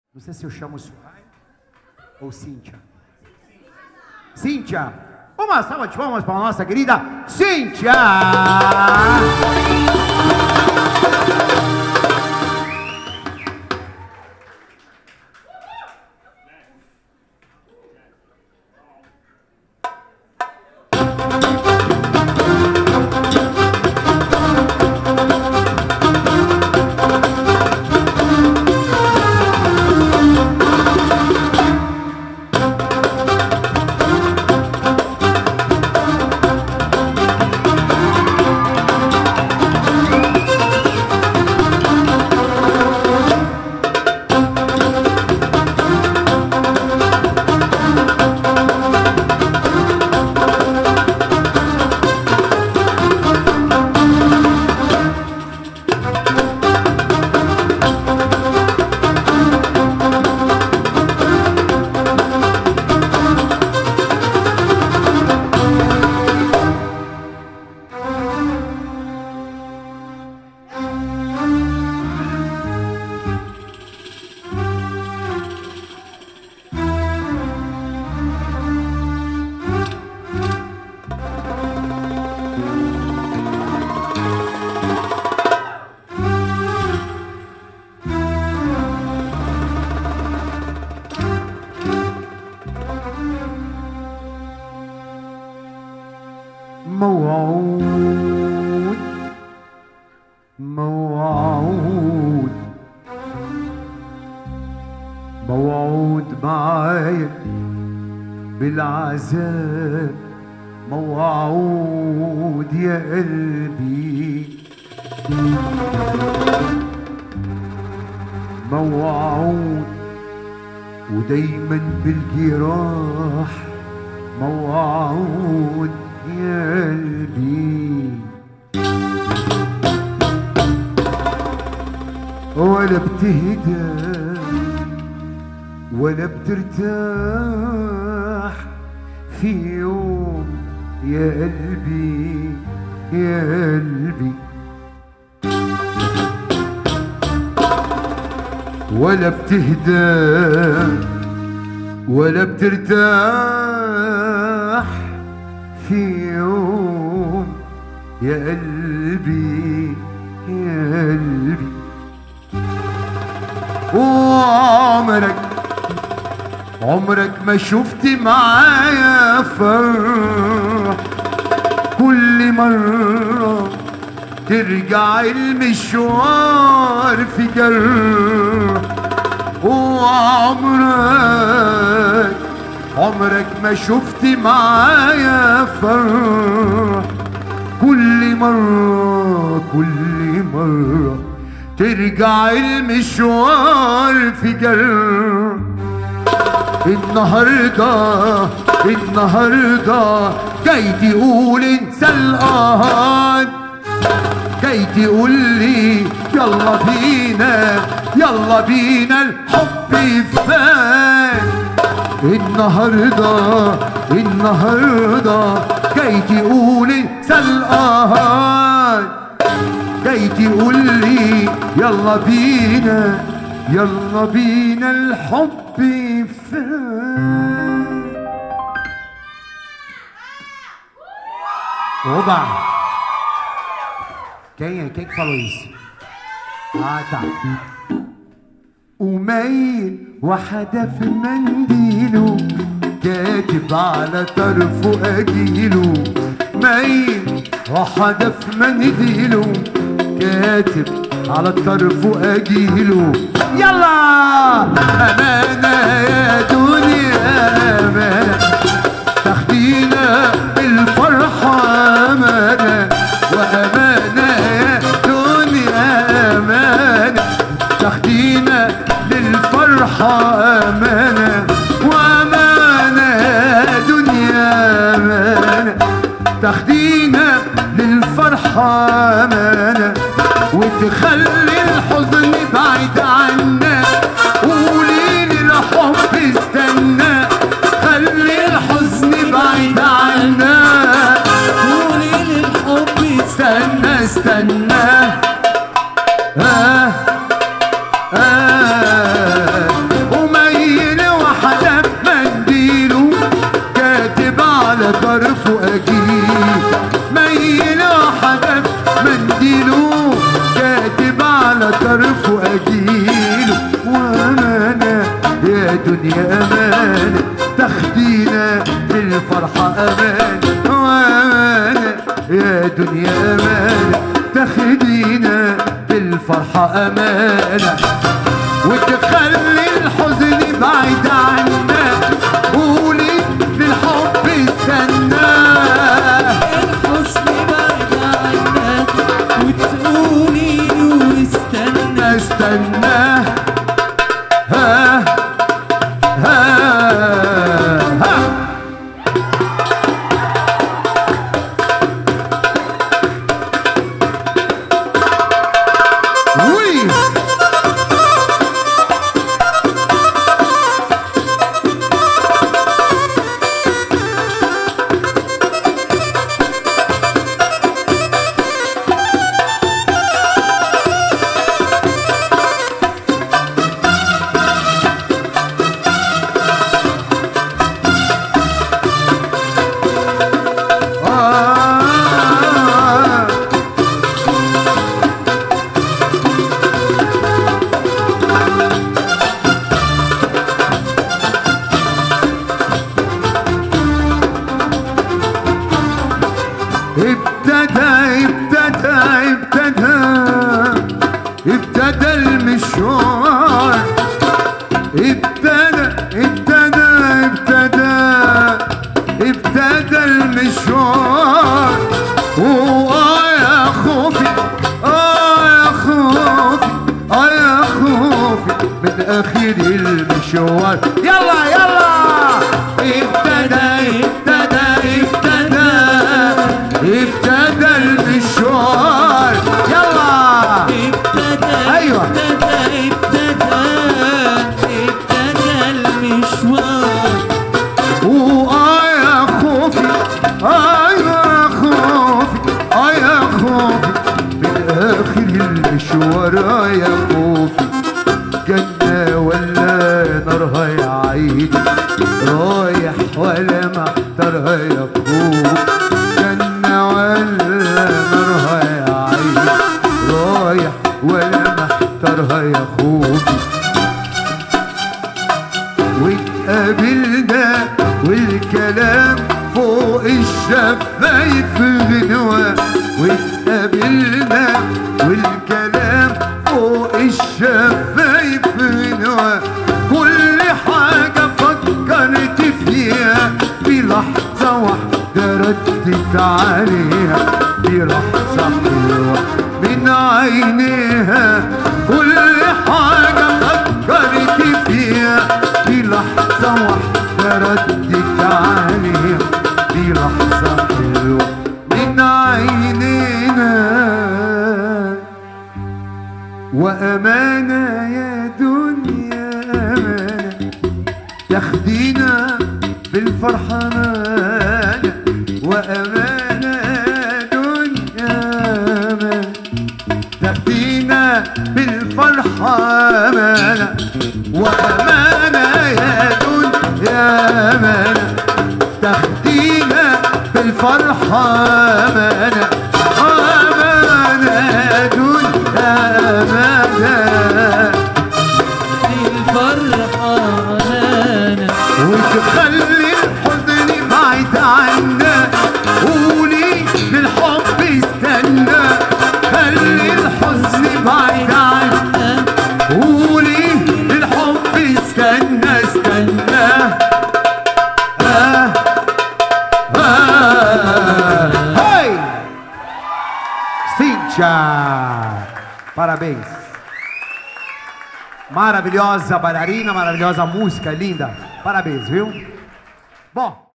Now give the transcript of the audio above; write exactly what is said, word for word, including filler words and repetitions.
Não sei se eu chamo Soraya ou Cíntia. Cíntia! Uma salva de palmas para a nossa querida Cíntia! موعود موعود موعود معايا بالعذاب موعود يا قلبي موعود ودايما بالجراح موعود يا قلبي ولا بتهدى ولا بترتاح في يوم يا قلبي يا قلبي ولا بتهدى ولا بترتاح في يوم يا قلبي يا قلبي وعمرك عمرك ما شفت معايا فرح كل مرة ترجع المشوار في جرح وعمرك عمرك ما شفت معايا فرح كل مرة كل مرة ترجع المشوار في جرح النهاردة النهاردة جاي تقول انسى القهر جاي تقول لي يلا بينا يلا بينا الحب يفان النهاردة النهاردة جاي تقول انسى القهر جاي تقول لي يلا بينا يلا بينا الحب يفان Oba! Quem é? Quem que falou isso? Ah, tá. وميل وحدة في منديله كاتب على طرفه أجيله ميل وحدة في منديله كاتب على طرفه أجيله يلا أمانة يا دنيا أمانة تاخدينا الفرحة أمانة وأمانة يا دنيا أمانة تاخدينا للفرحة أمانة وأمانة يا دنيا أمانة تاخدينا للفرحة أمانة وتخلي الحزن بعيد عنا قوليلي الحب استنى خلي الحزن بعيد عنا قوليلي الحب استنى استنى آه آه بالفرحة أمانة وأمانة يا دنيا أمانة تاخدينا بالفرحة أمانة وتخلي الحزن بعيد عنا قولي للحب استناه الحزن بعيد عنا وتقولي له استنى استناه ها ها ها وي ابتدى ابتدى ابتدى ابتدى المشوار ابتدى ابتدى ابتدى ابتدى المشوار وآه يا خوفي آه يا خوفي آه يا خوفي من آخر المشوار يلا يلا ابتدى ابتدى ابتدى ابتدى المشوار يلا ابتدى ايوه ابتدى ابتدى ابتدى المشوار وآه يا خوفي آه يا خوفي آه يا خوفي من آخر المشوار آه يا خوفي جنة ولا نارها يا عيني رايح ولا محتارها يا خوفي جنة ولا نارها يا عيني رايح ولا محتارها يا خوفي واتقابلنا والكلام فوق الشفايف غنوة واتقابلنا والكلام فوق الشفايف غنوة كل حاجة فكرت فيها بلحظة واحدة ردت عليها بلحظة حلوة من عينيها كل حاجة فكرت فيها بلحظة واحدة ردت عليها بلحظة حلوة من عينينا وأمانة يا دنيا أمانة تاخدينا بالفرحة أمانة وأمانة يا دنيا أمانة تاخدينا بالفرحة أمانة وأمانة يا دنيا أمانة تاخدينا بالفرحة أمانة أمانة يا دنيا أمانة الفرحة أمانة وتخلي الحزن بعيد عنا قولي للحب استنى خلي الحزن بعيد عنا قولي للحب استنى استنى آه آه هاي Cíntia, parabéns, maravilhosa bailarina, maravilhosa música, linda, parabéns, viu? Bom.